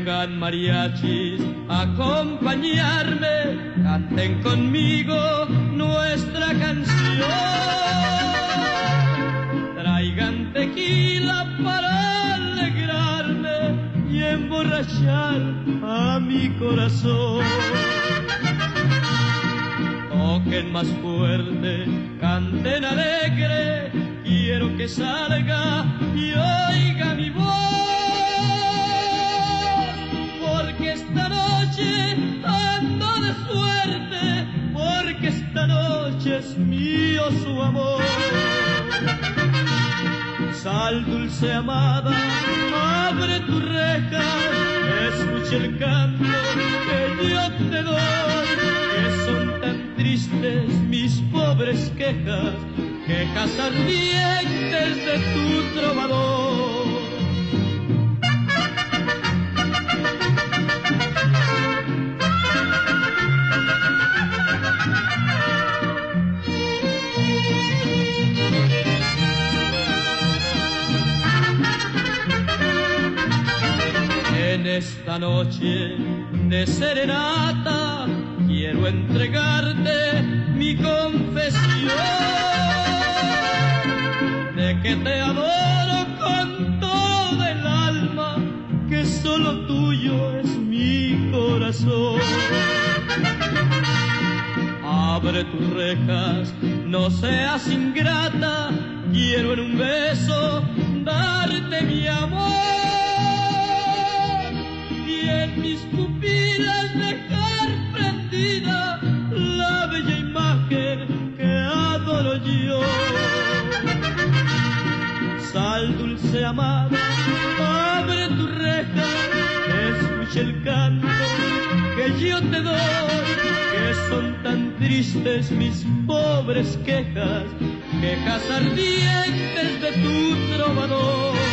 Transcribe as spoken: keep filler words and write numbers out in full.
vengan mariachis a acompañarme, canten conmigo nuestra canción. Traigan tequila para alegrarme y emborrachar a mi corazón. Toquen más fuerte, canten alegre, quiero que salga y oiga mi voz, porque esta noche ando de suerte, porque esta noche es mío su amor. Sal, dulce amada, abre tu reja, escucha el canto que yo te doy, que son tan tristes mis pobres quejas, quejas ardientes de tu trovador. En esta noche de serenata quiero entregarte mi confesión de que te adoro con todo el alma, que solo tuyo es mi corazón. Abre tus rejas, no seas ingrata, quiero en un beso darte mi amor y en mis pupilas dejar prendida la bella imagen que adoro yo. Sal, dulce amada, abre tu reja, escucha el canto que yo te doy, que son tan tristes mis pobres quejas, quejas ardientes de tu trovador.